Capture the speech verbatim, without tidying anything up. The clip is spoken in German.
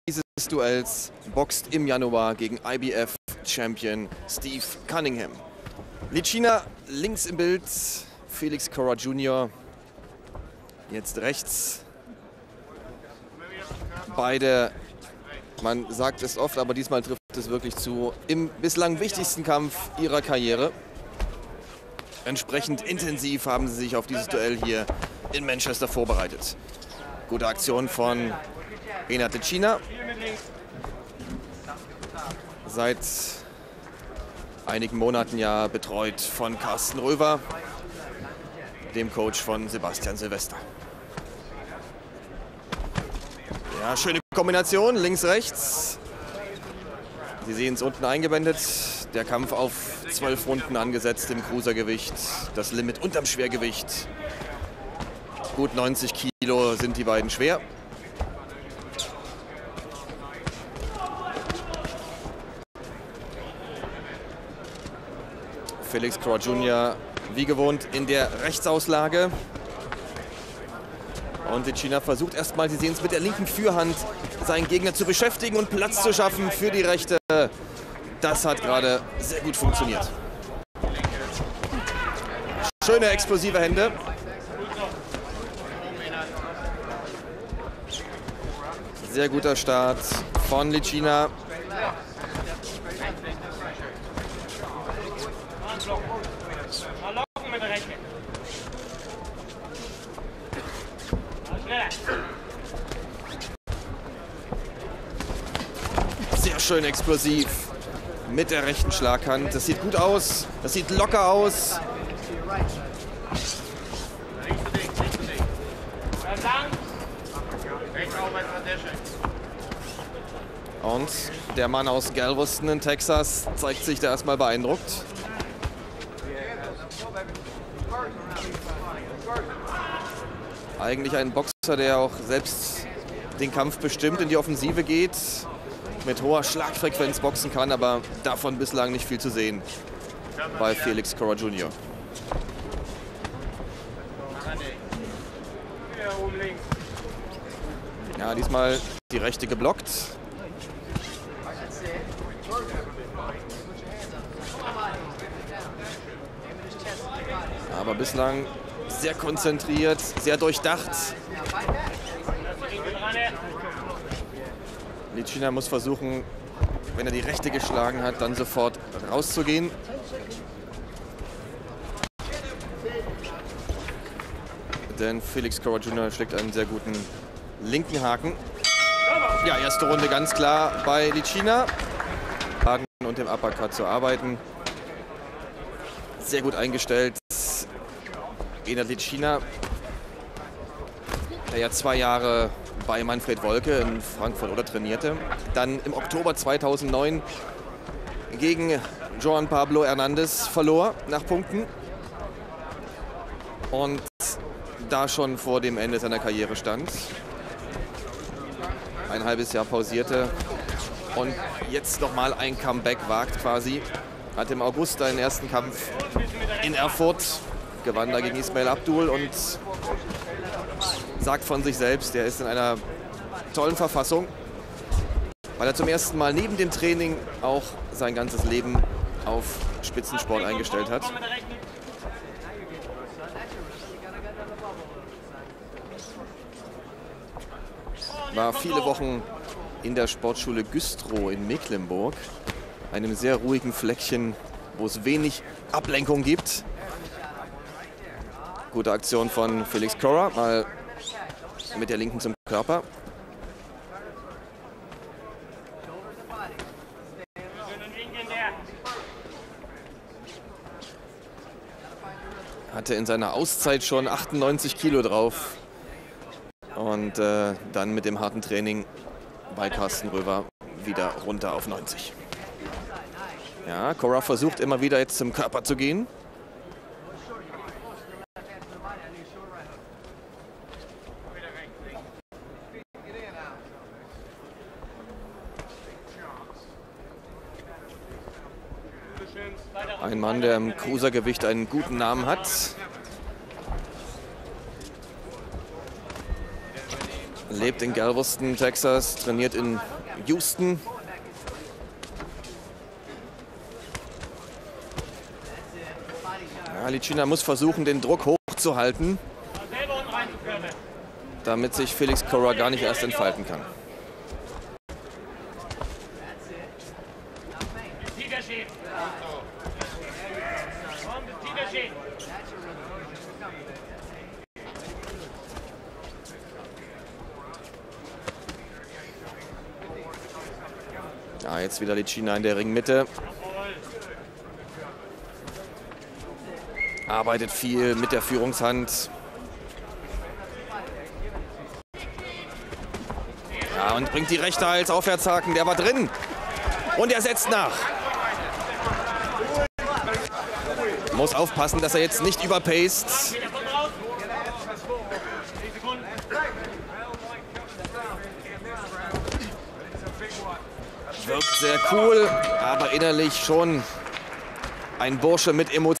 dieses Duells boxt im Januar gegen I B F-Champion Steve Cunningham. Licina links im Bild, Felix Cora Junior jetzt rechts. Beide, man sagt es oft, aber diesmal trifft es wirklich zu, im bislang wichtigsten Kampf ihrer Karriere. Entsprechend intensiv haben sie sich auf dieses Duell hier in Manchester vorbereitet. Gute Aktion von Enad Licina. Seit einigen Monaten ja betreut von Carsten Röver, dem Coach von Sebastian Silvester. Ja, schöne Kombination, links, rechts. Sie sehen es unten eingeblendet. Der Kampf auf zwölf Runden angesetzt im Cruisergewicht. Das Limit unterm Schwergewicht. Gut neunzig Kilo sind die beiden schwer. Felix Cora Junior wie gewohnt in der Rechtsauslage. Und Licina versucht erstmal, Sie sehen es, mit der linken Fürhand seinen Gegner zu beschäftigen und Platz zu schaffen für die rechte. Das hat gerade sehr gut funktioniert. Schöne explosive Hände. Sehr guter Start von Licina. Sehr schön explosiv mit der rechten Schlaghand. Das sieht gut aus, das sieht locker aus. Und der Mann aus Galveston in Texas zeigt sich da erstmal beeindruckt. Eigentlich ein Boxer, der auch selbst den Kampf bestimmt in die Offensive geht, mit hoher Schlagfrequenz boxen kann, aber davon bislang nicht viel zu sehen bei Felix Cora Junior Ja, diesmal die rechte geblockt. Aber bislang sehr konzentriert, sehr durchdacht. Licina muss versuchen, wenn er die rechte geschlagen hat, dann sofort rauszugehen. Denn Felix Cora Junior schlägt einen sehr guten linken Haken. Ja, erste Runde ganz klar bei Licina. Und dem Uppercut zu arbeiten. Sehr gut eingestellt. Enad Licina, der ja zwei Jahre bei Manfred Wolke in Frankfurt oder trainierte. Dann im Oktober zweitausendneun gegen Juan Pablo Hernandez verlor nach Punkten. Und da schon vor dem Ende seiner Karriere stand. Ein halbes Jahr pausierte und jetzt nochmal ein Comeback wagt quasi. Hat im August einen ersten Kampf in Erfurt, gewann da gegen Ismail Abdul und sagt von sich selbst, er ist in einer tollen Verfassung, weil er zum ersten Mal neben dem Training auch sein ganzes Leben auf Spitzensport eingestellt hat. War viele Wochen in der Sportschule Güstrow in Mecklenburg, einem sehr ruhigen Fleckchen, wo es wenig Ablenkung gibt. Gute Aktion von Felix Cora, mal mit der linken zum Körper. Hatte in seiner Auszeit schon achtundneunzig Kilo drauf. Und äh, dann mit dem harten Training bei Carsten Röver wieder runter auf neunzig. Ja, Cora versucht immer wieder jetzt zum Körper zu gehen. Ein Mann, der im Cruisergewicht einen guten Namen hat. Lebt in Galveston, Texas, trainiert in Houston. Ja, Licina muss versuchen, den Druck hochzuhalten, damit sich Felix Cora gar nicht erst entfalten kann. Ja, jetzt wieder Licina in der Ringmitte. Arbeitet viel mit der Führungshand. Ja, und bringt die rechte als Aufwärtshaken. Der war drin. Und er setzt nach. Muss aufpassen, dass er jetzt nicht überpaced. Wirkt sehr cool, aber innerlich schon ein Bursche mit Emotionen.